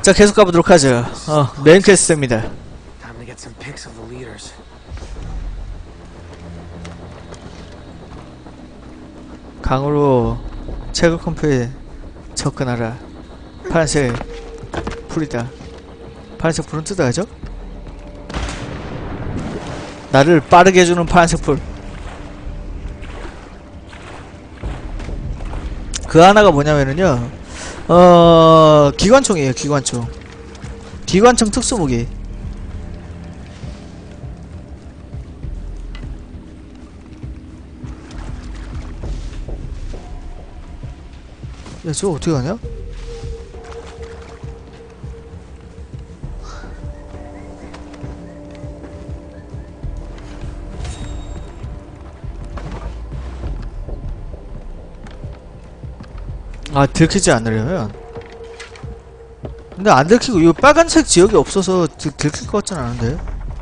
자, 계속 가보도록 하죠. 메인 퀘스트입니다. Time to get some pics of the leaders. 강으로 체거 컴퓨에 접근하라. 파란색 불이다. 파란색 불은 뜯어야죠? 나를 빠르게 해주는 파란색 불. 그 하나가 뭐냐면은요, 기관총이에요, 기관총. 기관총 특수무기. 야, 저거 어떻게 가냐? 아, 들키지 않으려면. 근데 안 들키고, 이 빨간색 지역이 없어서 들킬 것 같진 않은데.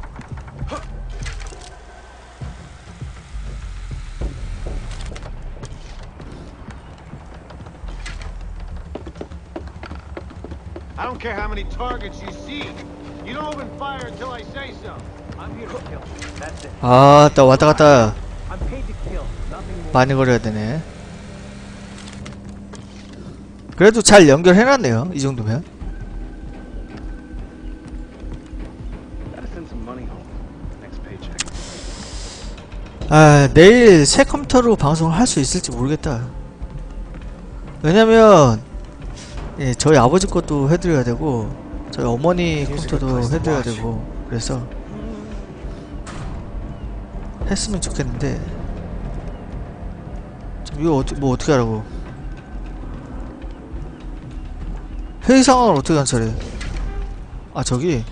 I don't care how many targets you see. You don't open fire until I say so. I'm here to kill. That's it. 아, 딱 왔다 갔다 I'm paid to kill. Nothing more. 많이 걸어야 되네. 그래도 잘 연결해놨네요, 이 정도면. Gotta send some money home. Next paycheck. 아, 내일 새 컴퓨터로 방송을 할 수 있을지 모르겠다. 왜냐면 예, 저희 아버지 것도 해드려야 되고 저희 어머니 컴퓨터도 해드려야 되고 그래서 했으면 좋겠는데 좀 이거 뭐 어떻게 하라고. 회의 상황을 어떻게 관찰해? 아, 저기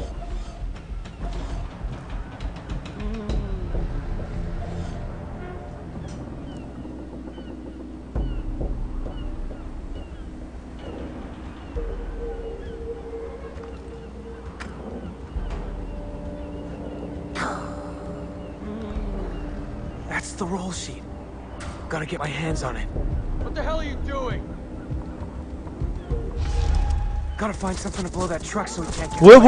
That's the roll sheet. Gotta get my hands on it. What the hell are you doing? Gotta find something to blow that truck so we can't get 뭐야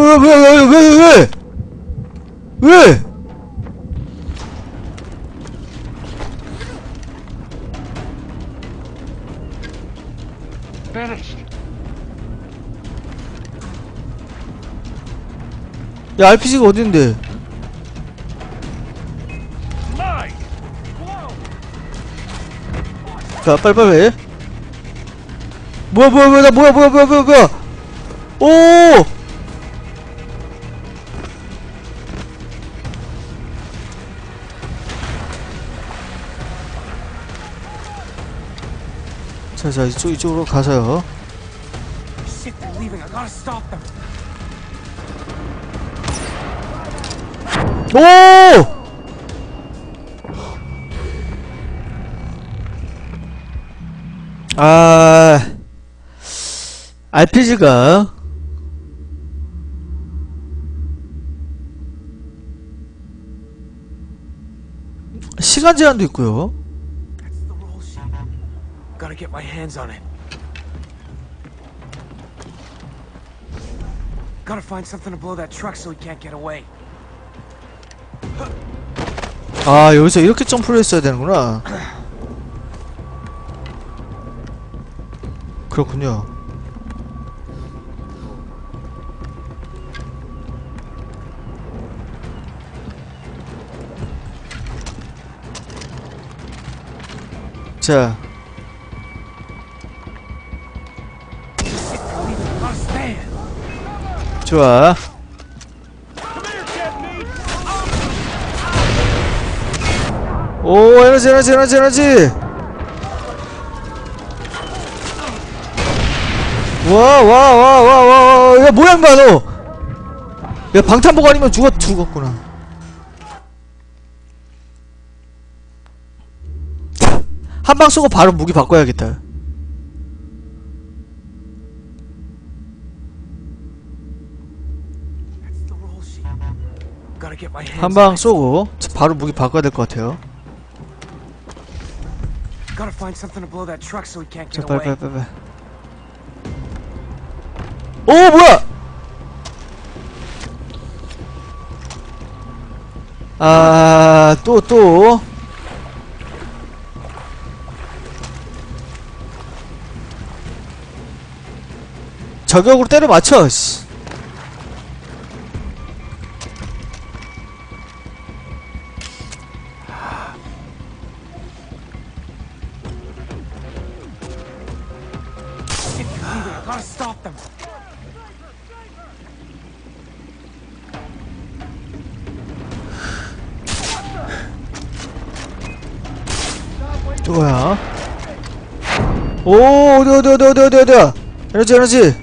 왜? Finished. 야, RPG가 어딘데? Mine. 자, 빨리빨리 해. 뭐야 오! 자, 이쪽으로 가서요. Shit, they're leaving. I gotta stop them. 오! 아, RPG가 시간 제한도 있고요. That's the roll sheet. Gotta get my hands on it. Gotta find something to blow that truck so we can't get away. 아, 여기서 이렇게 점프를 했어야 되는구나. 그렇군요. 자, 좋아. 오, 에너지. 와. 야, 뭐야, 인마, 너! 야, 방탄복 아니면 죽었구나. 한 방 쏘고 바로 무기 바꿔야겠다. 한 방 쏘고 바로 무기 바꿔야 될 것 같아요. Gotta find something to blow that truck so we can't 자, get away. 빨리. 오 뭐야? 아, 또. 저격으로 때려 맞춰, 씨. Gotta stop them. 뭐야? 오, 어디야? 에너지.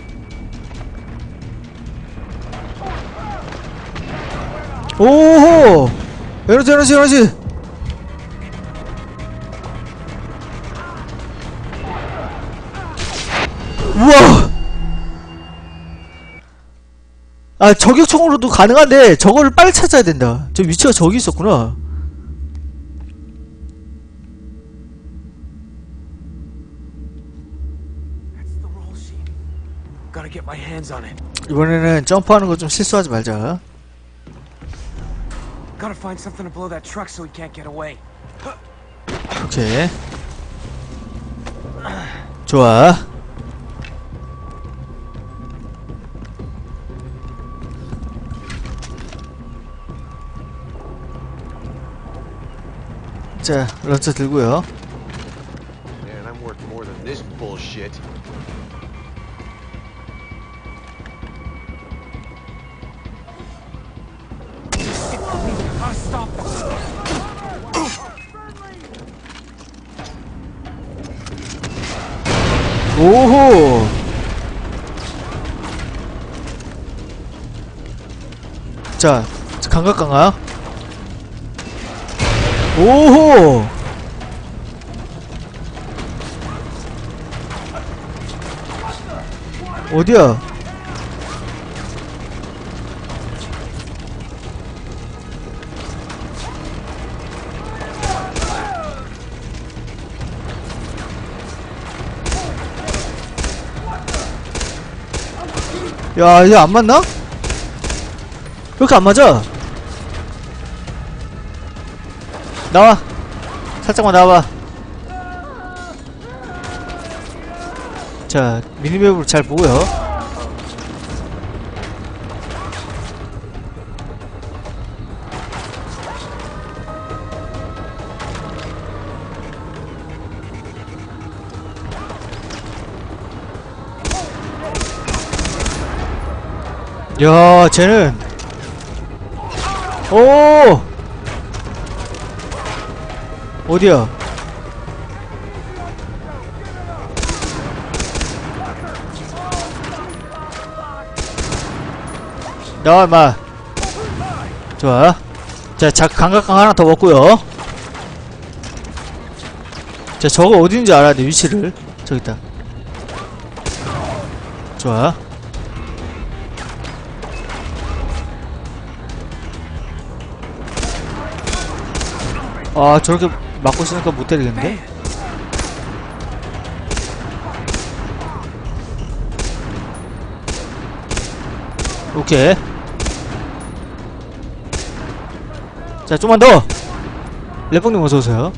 오호! 에너지. 우와! 아, 저격총으로도 가능한데, 저거를 빨리 찾아야 된다. 저 위치가 저기 있었구나. That's the roll sheet. Gotta get my hands on it. 이번에는 점프하는 거 좀 실수하지 말자. Gotta find something to blow that truck so he can't get away. 오케이. 좋아. 자, 런처 들고요. Man, I'm worth more than this bullshit. Gotta stop them. 오호! 자, 강각. 오호! 어디야? 야, 이게 안 맞나? 왜 이렇게 안 맞아? 나와. 살짝만 나와봐. 자, 미니맵으로 잘 보고요. 야, 쟤는 오! 어디야? 나와 임마. 좋아. 자, 감각강 하나 더 먹고요. 자, 저거 어딘지 알아야 돼. 위치를. 저기 있다. 좋아. 아, 저렇게 맞고 있으니까 못 때리겠는데? 오케이. 자, 좀만 더! 래뽕님 어서오세요.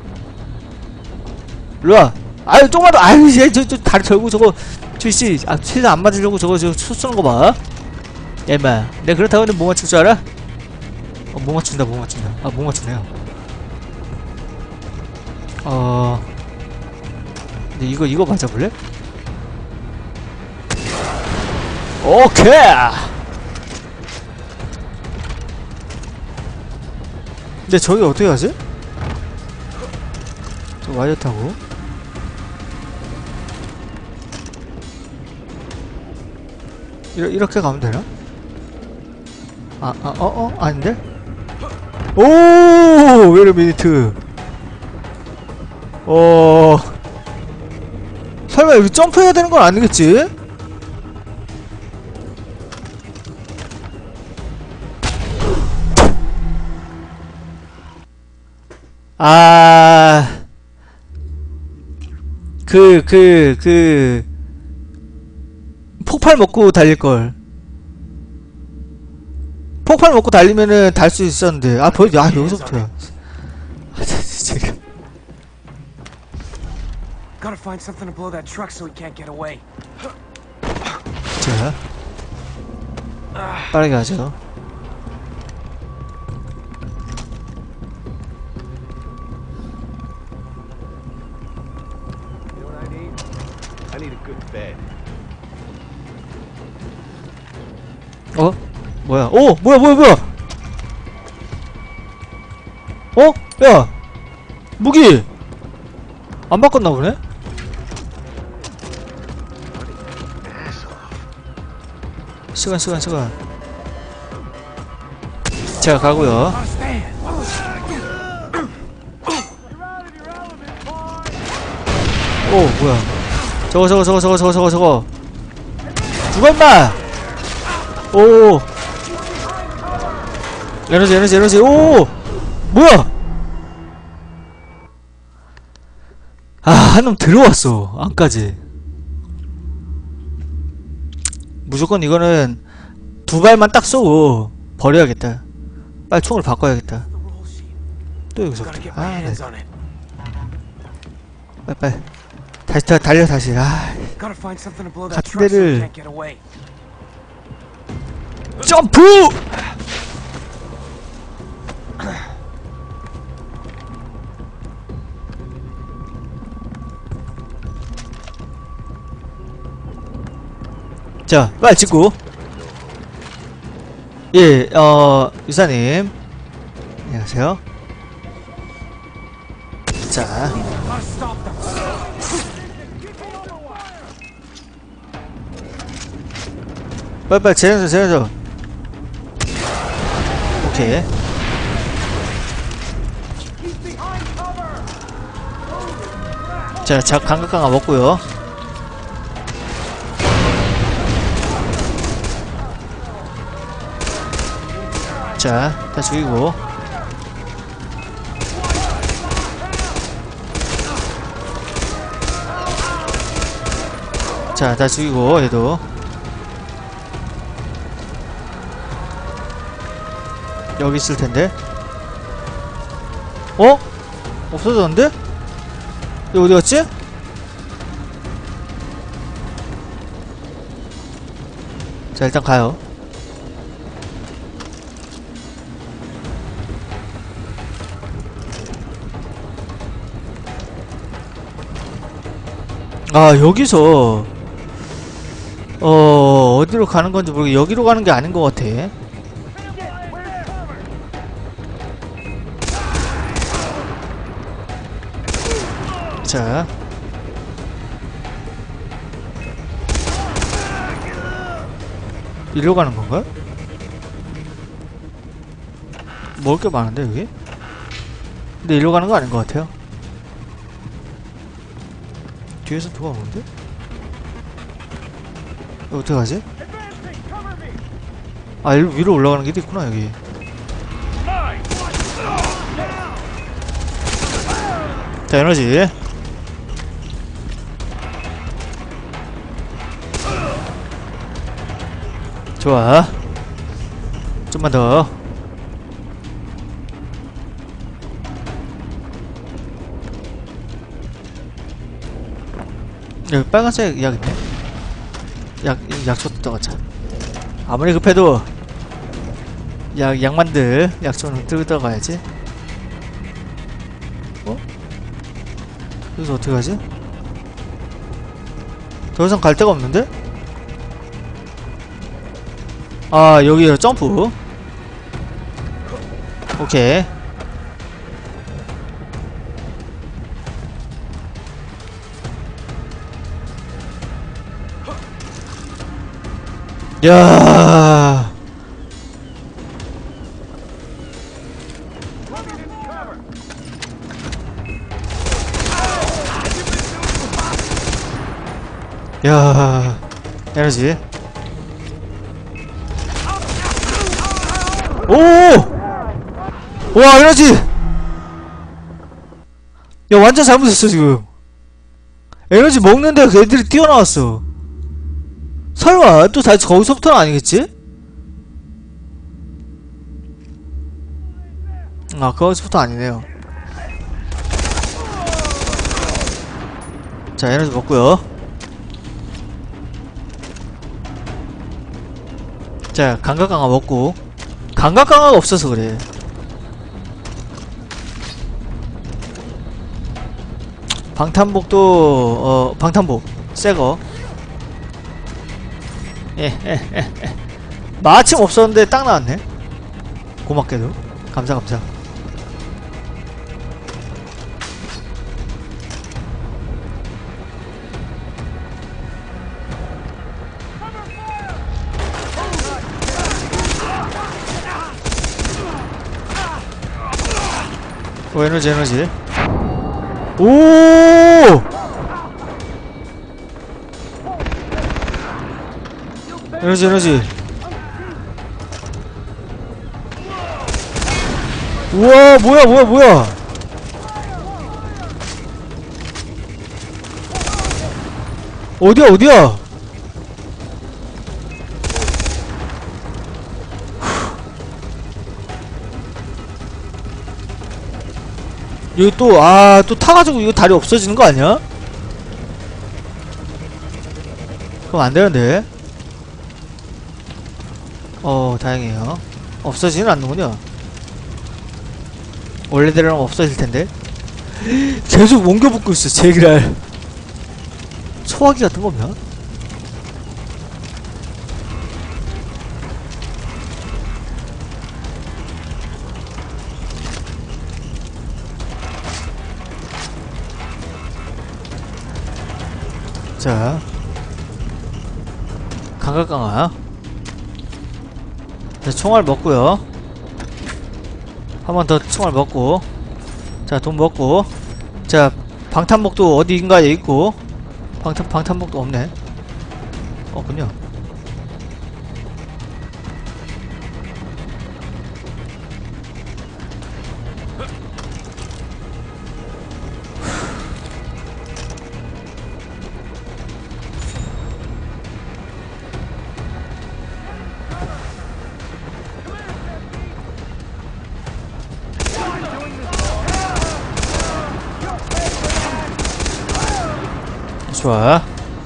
일로와! 아유, 좀만 더! 아유, 저 다리 절고 저거, 씨, 아, 최대한 안 맞으려고 저거, 쏘는 거 봐. 야, 임마. 내가 그렇다고 했는데 못 맞출 줄 알아? 못 맞춘다. 아, 못 맞추네요. 근데 이거 맞아볼래? 오케이! 근데 저기 어떻게 가지? 저 와이어 타고 이렇게 가면 되나? 아닌데? 오! 웨이 미니트. 설마 여기 점프해야 되는 건 아니겠지? 아, 폭발 먹고 달릴걸. 폭발 먹고 달리면은 달 수 있었는데. 아, 여기서부터야. 지금. Gotta find something to blow that truck so he can't get away. 자. 빠르게 하죠. You know what I need? I need a good bed. 어? 뭐야? 오! 뭐야! 어? 야! 무기! 안 바꿨나 보네? 시간. 제가 가고요. 오, 뭐야. 저거. 누가 임마! 오! 에너지. 오! 뭐야! 아, 한 놈 들어왔어. 안까지. 무조건 이거는 두 발만 딱 쏘고 버려야겠다. 빨리 총을 바꿔야겠다. 또 여기서. 아, 네. 빨리. 다시 달려. 아, 같은 데를 점프! 자, 빨리 찍고. 예, 유사님. 안녕하세요. 자. 빨리, 재련소. 오케이. 자, 강각강아 먹고요. 자, 다 죽이고. 자, 다 죽이고, 얘도. 여기 있을 텐데. 어? 없어졌는데? 얘 어디 갔지? 자, 일단 가요. 아, 여기서 어디로 가는 건지 모르겠. 여기로 가는 게 아닌 것 같아. 자, 이리로 가는 건가? 먹을 게 많은데 여기? 근데 이리로 가는 거 아닌 것 같아요. 뒤에서 누가 오는데? 어떻게 가지? 아, 일로 위로 올라가는 길이 있구나 여기. 자, 에너지. 좋아. 좀만 더. 여기 빨간색 약 있네. 약초 뜯어가자. 아무리 급해도 약 만들 약초는 뜯어가야지. 어? 여기서 어떻게 가지? 더 이상 갈 데가 없는데? 아, 여기요. 점프. 오케이. 야. 야. 에너지. 오! 와, 에너지! 야, 완전 잘못했어, 지금. 에너지 먹는데 그 애들이 뛰어나왔어. 설마 또 다시 거기서부터는 아니겠지? 아, 거기서부터 아니네요. 자, 에너지 먹고요. 자, 감각 강화 먹고. 감각 강화가 없어서 그래. 방탄복도 방탄복 새거. 마침 없었는데 딱 나왔네. 고맙게도. 감사. 에너지. 오! 에너지. 우와, 뭐야. 어디야? 여기 또 타가지고 이거 다리 없어지는 거 아니야? 그럼 안 되는데. 다행이에요. 없어지진 않는군요. 원래대로는 없어질 텐데. 계속 옮겨붙고 있어, 제기랄. 소화기 같은 거 없나? 자, 감각 강화. 자, 총알 먹고요. 한 번 더 총알 먹고. 자, 돈 먹고. 자, 방탄복도 어디인가에 있고. 방탄복도 없네. 없군요. 좋아.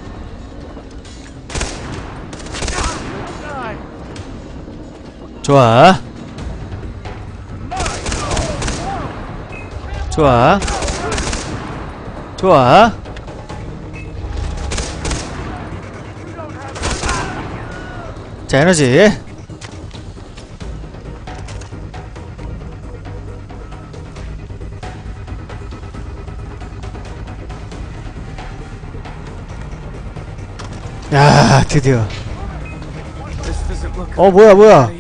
자, 에너지. 야, 드디어. 뭐야.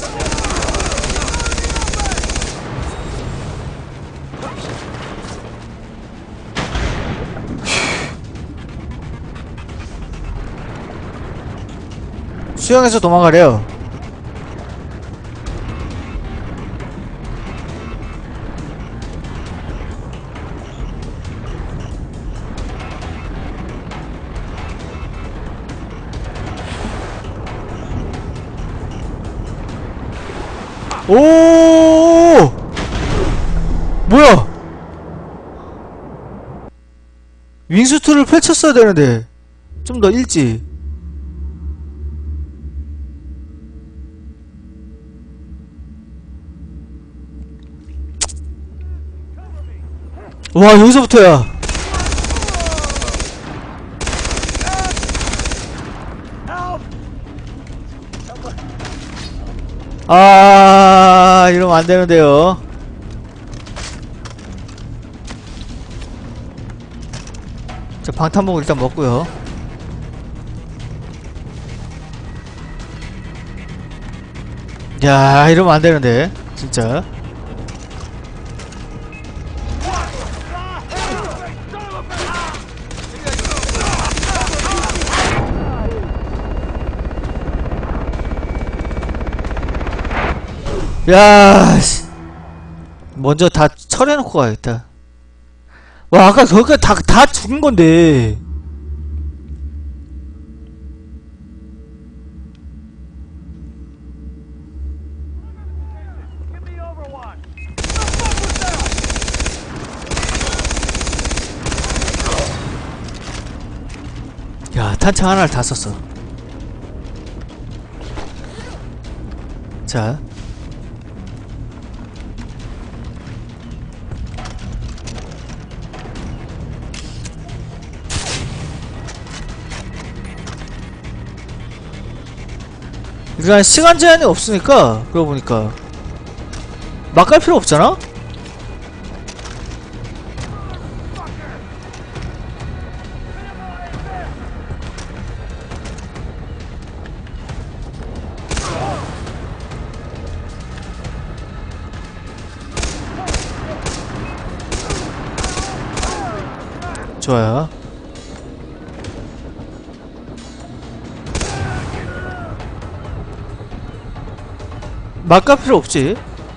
수영해서 도망가래요. 오! 뭐야? 윙수트를 펼쳤어야 되는데 좀 더 일찍. 와, 여기서부터야. 이러면 안 되는데요. 자, 방탄복 일단 먹고요. 야, 이러면 안 되는데, 진짜. 야, 씨. 먼저 다 처리해놓고 가야겠다. 와, 아까 거기까지 다 죽은 건데. 탄창 하나를 다 썼어. 자. 일단 시간 제한이 없으니까 그러고 보니까 막 갈 필요 없잖아? 좋아요. 막 갈 필요 없지.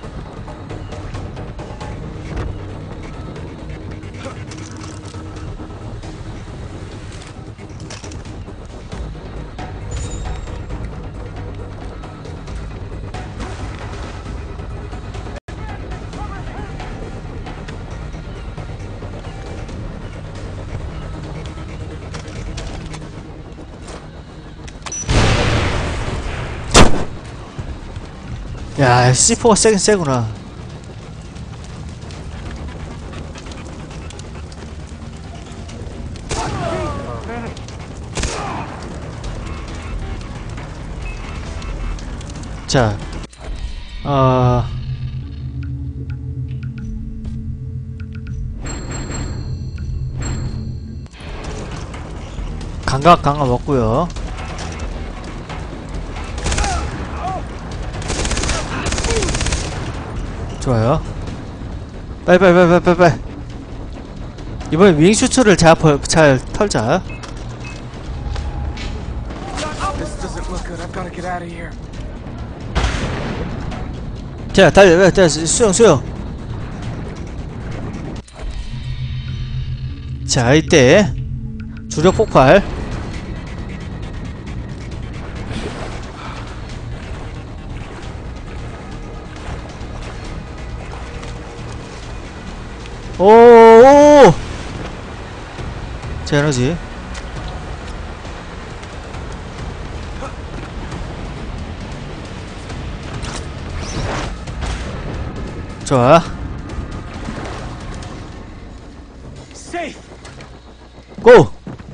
야, C4가 세긴 세구나. 자, 감각 강화 먹고요. 좋아요. 빨리. 이번에 윙슈트를 잘 털자. This doesn't look good. I've got to get out of here. 자, 달려. 수영. 자, 이때 주력 폭발. 오! 자, 에너지. 좋아. Safe. 고!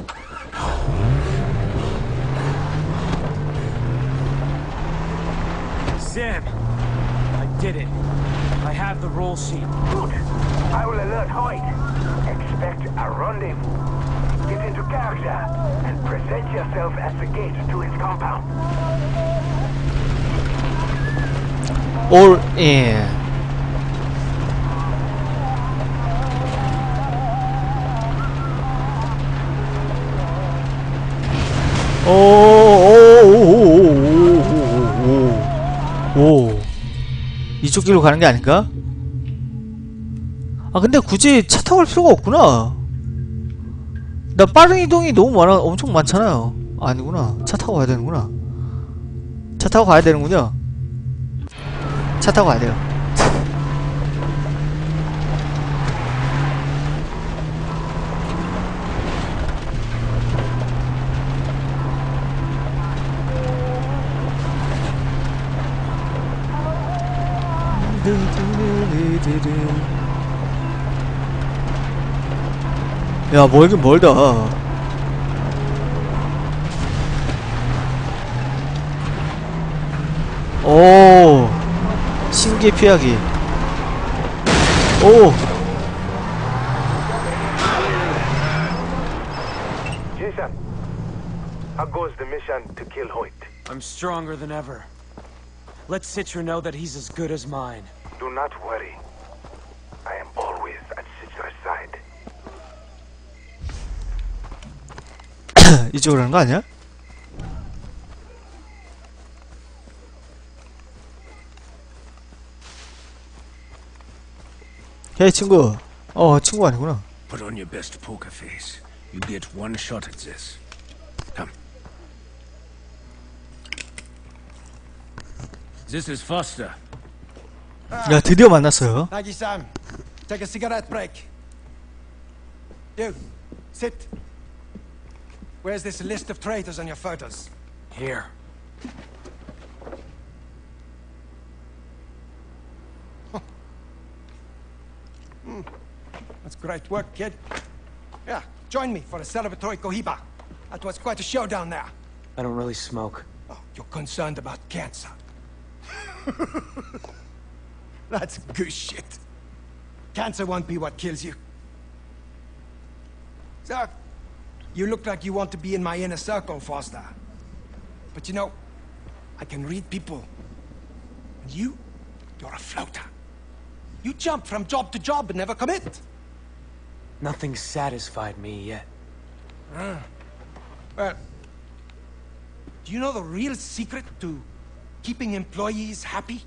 Sam, I did it. I have the roll sheet. Good. I will alert Hoyt. Expect a rendezvous. Get into character and present yourself at the gate to his compound. All in. 오. 이쪽 길로 가는 게 아닌가? 아, 근데 굳이 차 타고 갈 필요가 없구나. 나 빠른 이동이 너무 엄청 많잖아요. 아니구나. 차 타고 가야 되는구나. 차 타고 가야 되는군요. 차 타고 가야 돼요. 야, 멀긴 멀다. 오, 신기 피하기. 오, Jason, how goes the mission to kill Hoyt? I'm stronger than ever. Let Citra know that he's as good as mine. Do not worry. I am always at Citra's side. 이쪽으로 가는 거 아니야? 헤이 친구. 친구 아니구나. Put on your best poker face. You get one shot at this. Come. This is Foster. 야, 드디어 만났어요. Thank you, Sam. Take a cigarette break. You, sit. Where's this list of traitors on your photos? Here. That's great work, kid. Yeah, join me for a celebratory cohiba. That was quite a show down there. I don't really smoke. Oh, you're concerned about cancer. That's good shit. Cancer won't be what kills you. So, you look like you want to be in my inner circle, Foster. But you know, I can read people. And you're a floater. You jump from job to job and never commit. Nothing satisfied me yet. Well, do you know the real secret to keeping employees happy?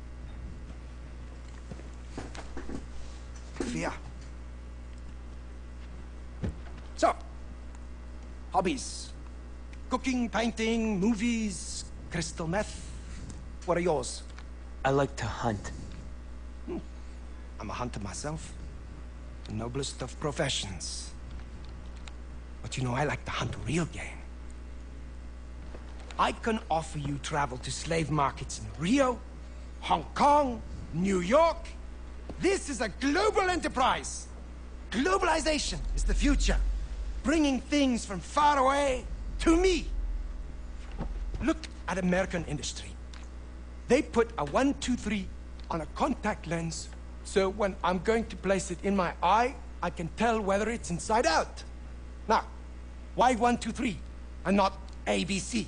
Fear. So, hobbies. Cooking, painting, movies, crystal meth. What are yours? I like to hunt. I'm a hunter myself. The noblest of professions. But you know, I like to hunt real game. I can offer you travel to slave markets in Rio, Hong Kong, New York. This is a global enterprise. Globalization is the future. Bringing things from far away to me. Look at American industry. They put a 1, 2, 3 on a contact lens, so when I'm going to place it in my eye, I can tell whether it's inside out. Now, why 1, 2, 3 and not ABC?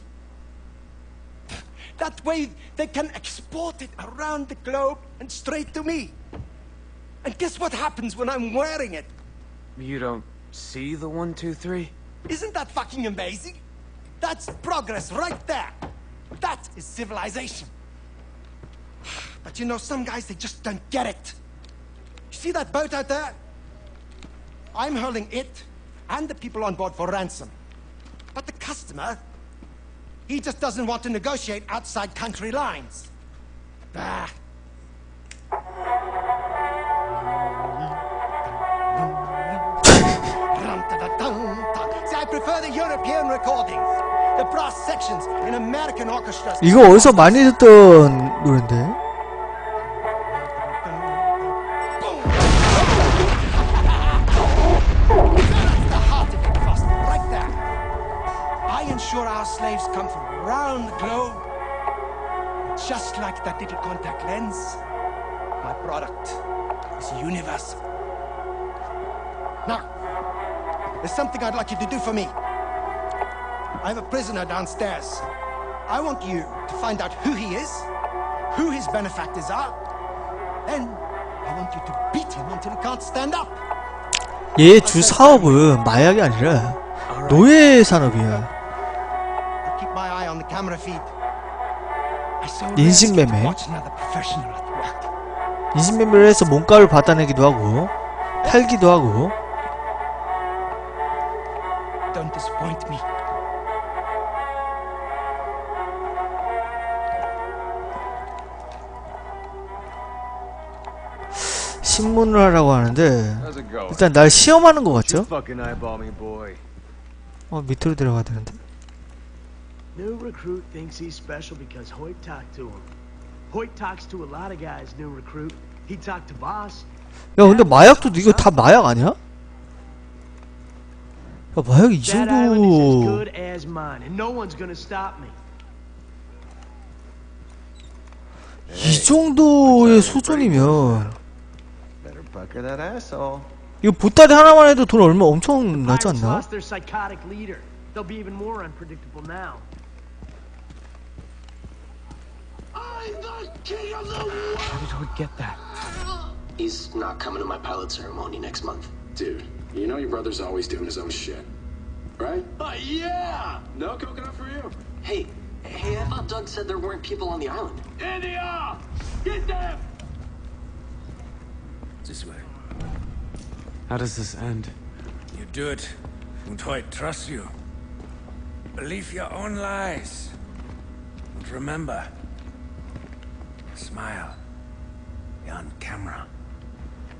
That way they can export it around the globe and straight to me. And guess what happens when I'm wearing it? You don't see the 1, 2, 3? Isn't that fucking amazing? That's progress right there. That is civilization. But you know, some guys, they just don't get it. You see that boat out there? I'm holding it and the people on board for ransom. But the customer, he just doesn't want to negotiate outside country lines. Bah. See, I prefer the European recordings. The brass sections in American orchestras. 이거 어디서 많이 듣던 노랜데? I ensure our slaves come from around the globe. Just like that little contact lens, my product is universal. Now, there's something I'd like you to do for me. I have a prisoner downstairs. I want you to find out who he is, who his benefactors are. Then, I want you to beat him until he can't stand up. 얘 주 사업은 마약이 아니라 노예 산업이야. Keep my eye on the camera feed. I so 인신매매. rarely watch another professional at work. 인신매매를 해서 몸값을 받아내기도 하고 팔기도 하고. Don't disappoint me. 신문을 하라고 하는데 How's it going? 일단 날 시험하는 것 같죠? Fucking eyeball me, boy. 밑으로 들어가야 되는데. New recruit thinks he's special because Hoyt talked to him. Hoyt talks to a lot of guys, new recruit. He talked to Boss. 야 근데 마약도 이거 다 마약 아니야? 야 마약이 이 That island is as 정도 good as mine, and no one's gonna stop me. 이 정도의 수준이면 Better bucket that asshole. 이거 보따리 하나만 해도 돈 얼마 엄청 나지 Pirates 않나? lost their psychotic leader. They'll be even more unpredictable now. I'm the king of the world! How did Hoyt get that? He's not coming to my pilot ceremony next month. Dude, you know your brother's always doing his own shit, right? Yeah! No coconut for you. Hey, I thought Doug said there weren't people on the island. India! Get them! This way. How does this end? You do it, and Hoyt trusts you. Believe your own lies. And remember, smile. You're on camera.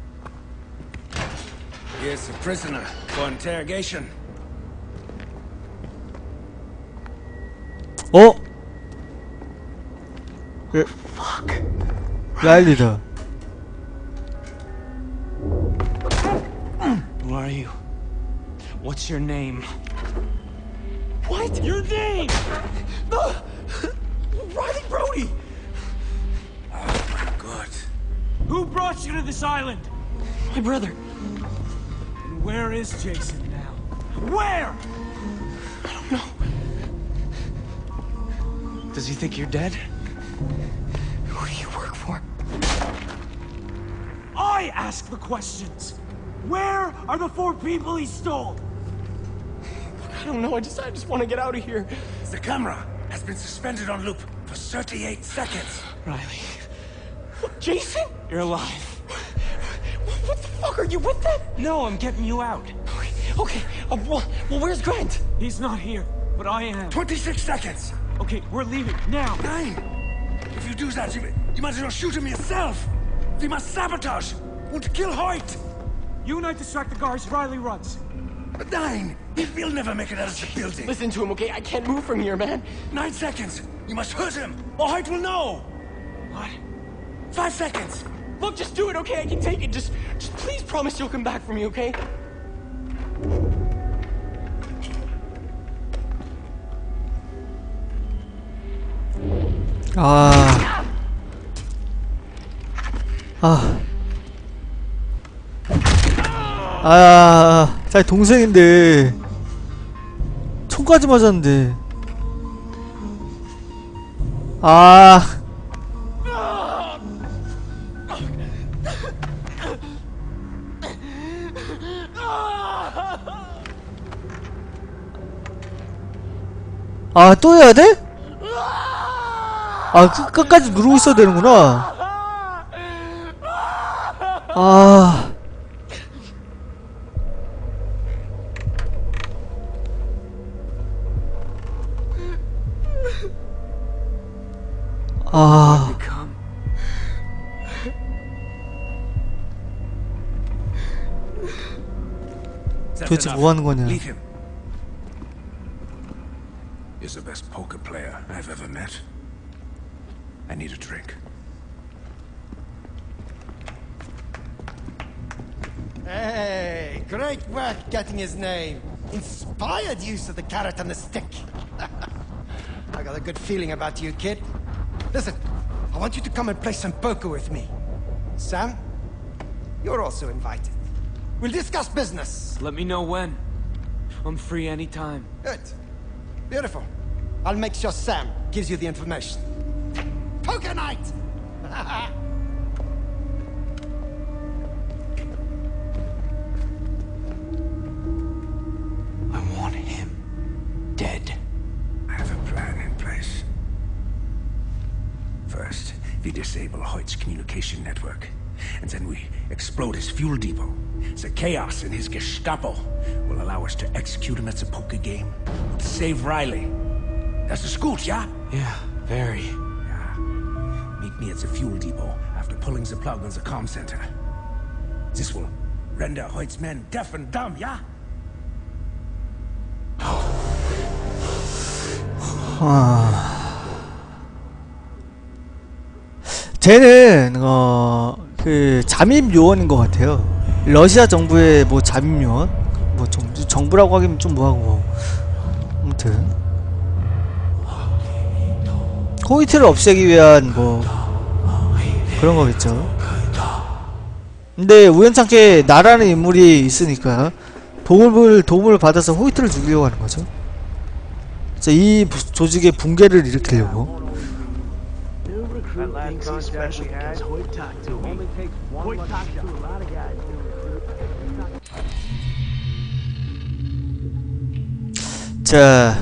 Here's the prisoner for interrogation. 어? 라일리다. Who are you? What's your name? What? Your name? Riley Brody! Good. Who brought you to this island? My brother. And where is Jason now? Where? I don't know. Does he think you're dead? Who do you work for? I ask the questions. Where are the 4 people he stole? I don't know. I just want to get out of here. The camera has been suspended on loop for 38 seconds. Riley. Jason? You're alive. What the fuck? Are you with them? No, I'm getting you out. Okay. Well, where's Grant? He's not here, but I am. 26 seconds. Okay, we're leaving now. 9. If you do that, you might as well shoot him yourself. We must sabotage. Want to kill Hoyt. You and I distract the guards. Riley runs. But 9. He'll never make it out of the building. Listen to him, okay? I can't move from here, man. 9 seconds. You must hurt him, or Hoyt will know. What? 5 seconds. Look, just do it, okay? I can take it. Just please promise you'll come back for me, okay? 자기 동생인데 총까지 맞았는데. 또 해야 돼? 끝까지 누르고 있어야 되는구나. 도대체 뭐 하는 거냐? Leave him. He's the best poker player I've ever met. I need a drink. Hey, great work getting his name. Inspired use of the carrot and the stick. I got a good feeling about you, kid. Listen, I want you to come and play some poker with me. Sam, you're also invited. We'll discuss business. Let me know when. I'm free anytime. Good. Beautiful. I'll make sure Sam gives you the information. Poker night! I want him dead. I have a plan in place. First, we disable Hoyt's communication network. And then we explode his fuel depot. The chaos in his Gestapo will allow us to execute him at the poker game. And save Riley. That's the gut, yeah? Yeah, very. Yeah. Meet me at the fuel depot after pulling the plug on the comm center. This will render Hoyt's men deaf and dumb, yeah? 쟤는 그 잠입 요원인 것 같아요. 러시아 정부의 뭐 잠입 요원, 뭐 정부라고 하기는 좀 뭐하고, 아무튼 호이트를 없애기 위한 뭐 그런 거겠죠. 근데 우연찮게 나라는 인물이 있으니까 도움을 받아서 호이트를 죽이려고 하는 거죠. 이 조직의 붕괴를 일으키려고. New recruit thinks he's special because Hoyt talked to him. Hoyt talks to a lot of guys. 자,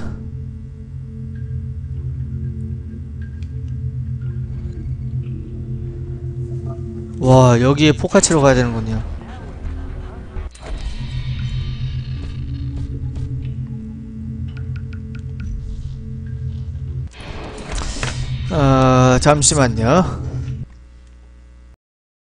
와, 여기에 포카 치러 가야 되는군요. 잠시만요.